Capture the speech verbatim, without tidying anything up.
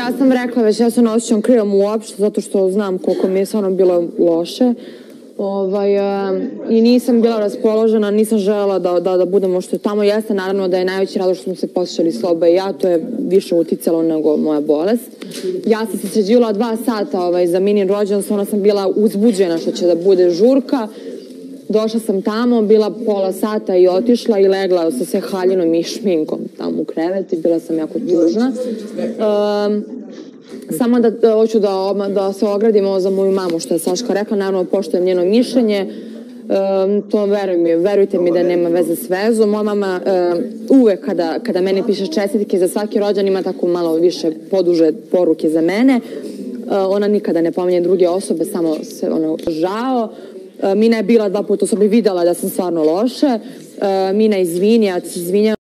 ja sam rekla već, ja se ne osjećam krivom uopšte, zato što znam koliko mi je stvarno bilo loše. Ovaj, uh, I nisam bila raspoložena, nisam želela da, da, da budem što tamo. Jeste naravno da je najveći razlog što smo se posjećali Sloba i ja, to je više uticalo nego moja bolest. Ja sam se sređivala dva sata ovaj, za mini rođendan, onda sam bila uzbuđena što će da bude žurka. Došla sam tamo, bila pola sata i otišla i legla sa sve haljinom i šminkom tamo u krevet i bila sam jako tužna. Um, Samo da, da hoću da, da se ogradimo za moju mamu što je Saška rekla, naravno poštujem njeno mišljenje, um, to veruj mi, verujte mi da nema veze s vezom. Moja mama um, uvek kada, kada meni piše čestitke za svaki rođendan ima tako malo više poduže poruke za mene, uh, ona nikada ne pominje druge osobe, samo se ono žao. Uh, Mina je bila dva puta, osobi videla da sam stvarno loše, uh, Mina izvini, ja ti izvinjam.